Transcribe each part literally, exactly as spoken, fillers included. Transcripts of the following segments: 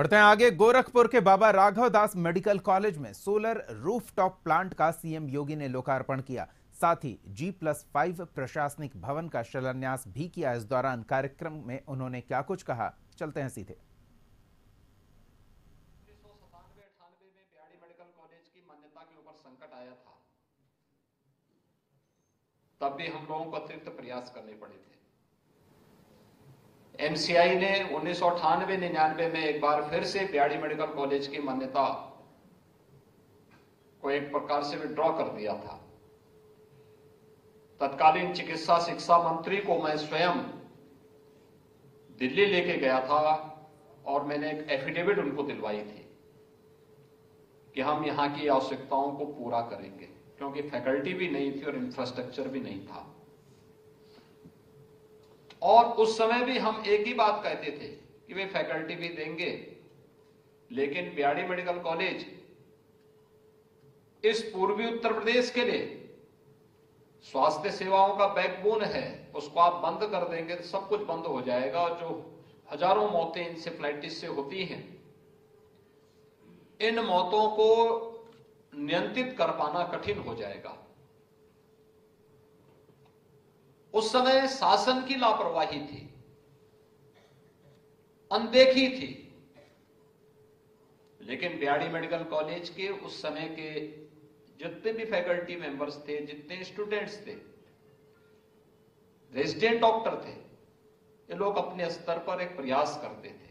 बढ़ते हैं आगे। गोरखपुर के बाबा राघव दास मेडिकल कॉलेज में सोलर रूफटॉप प्लांट का सीएम योगी ने लोकार्पण किया। साथ ही जी प्लस फाइव प्रशासनिक भवन का शिलान्यास भी किया। इस दौरान कार्यक्रम में उन्होंने क्या कुछ कहा, चलते हैं सीधे। उन्नीस सौ सतानवे अठानवे में बिहाड़ी मेडिकल कॉलेज की मान्यता के ऊपर संकट आया था, तब भी हम लोगों को अतिरिक्त प्रयास करने पड़े थे। एमसीआई ने उन्नीस सौ अठानवे निन्यानवे में एक बार फिर से बिहाड़ी मेडिकल कॉलेज की मान्यता को एक प्रकार से विड्रॉ कर दिया था। तत्कालीन चिकित्सा शिक्षा मंत्री को मैं स्वयं दिल्ली लेके गया था और मैंने एक एफिडेविट उनको दिलवाई थी कि हम यहां की आवश्यकताओं को पूरा करेंगे, क्योंकि फैकल्टी भी नहीं थी और इंफ्रास्ट्रक्चर भी नहीं था। और उस समय भी हम एक ही बात कहते थे कि वे फैकल्टी भी देंगे, लेकिन बिहाड़ी मेडिकल कॉलेज इस पूर्वी उत्तर प्रदेश के लिए स्वास्थ्य सेवाओं का बैकबोन है। उसको आप बंद कर देंगे तो सब कुछ बंद हो जाएगा और जो हजारों मौतें इंसेफ्लाइटिस से होती हैं, इन मौतों को नियंत्रित कर पाना कठिन हो जाएगा। उस समय शासन की लापरवाही थी, अनदेखी थी, लेकिन बिहाड़ी मेडिकल कॉलेज के उस समय के जितने भी फैकल्टी मेंबर्स थे, जितने स्टूडेंट्स थे, रेजिडेंट डॉक्टर थे, ये लोग अपने स्तर पर एक प्रयास करते थे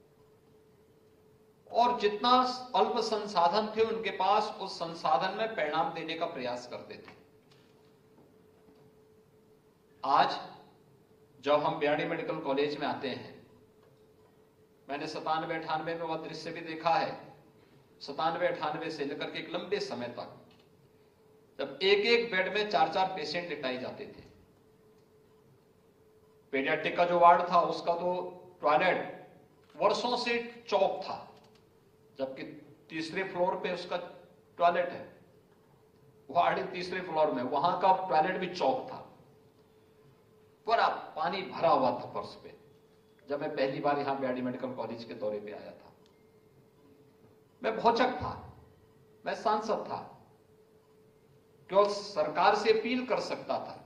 और जितना अल्प संसाधन थे उनके पास, उस संसाधन में परिणाम देने का प्रयास करते थे। आज जब हम बिहाड़ी मेडिकल कॉलेज में आते हैं, मैंने सतानवे अठानवे में वह दृश्य भी देखा है। सतानवे अठानवे से लेकर के एक लंबे समय तक जब एक एक बेड में चार चार पेशेंट लिटाए जाते थे। पीडियाट्रिक का जो वार्ड था उसका तो टॉयलेट वर्षों से चौक था, जबकि तीसरे फ्लोर पे उसका टॉयलेट है। वार्ड तीसरे फ्लोर में, वहां का टॉयलेट भी चौक था, पूरा पानी भरा हुआ था फर्श पे। जब मैं पहली बार यहां बिहाड़ी मेडिकल कॉलेज के दौरे पे आया था, मैं भौचक था, मैं सांसद था, केवल सरकार से अपील कर सकता था,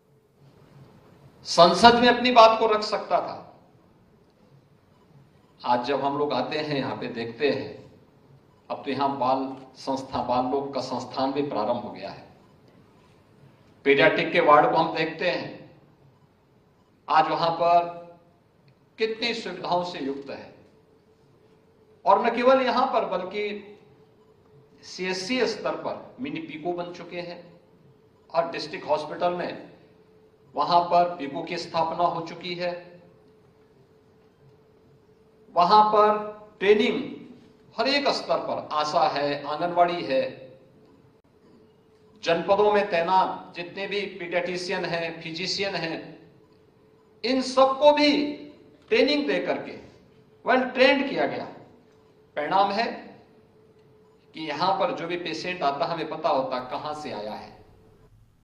संसद में अपनी बात को रख सकता था। आज जब हम लोग आते हैं यहां पे, देखते हैं अब तो यहां बाल संस्था, बाल लोग का संस्थान भी प्रारंभ हो गया है। पीडियाट्रिक के वार्ड को हम देखते हैं, आज वहां पर कितनी सुविधाओं से युक्त है। और न केवल यहां पर बल्कि सीएससी स्तर पर मिनी पीको बन चुके हैं और डिस्ट्रिक्ट हॉस्पिटल में वहां पर पीको की स्थापना हो चुकी है। वहां पर ट्रेनिंग हर एक स्तर पर, आशा है, आंगनवाड़ी है, जनपदों में तैनात जितने भी पीडियाट्रिशियन हैं, फिजिशियन हैं, इन सबको भी ट्रेनिंग दे करके वेल ट्रेंड किया गया। परिणाम है कि यहां पर जो भी पेशेंट आता, हमें पता होता कहां से आया है,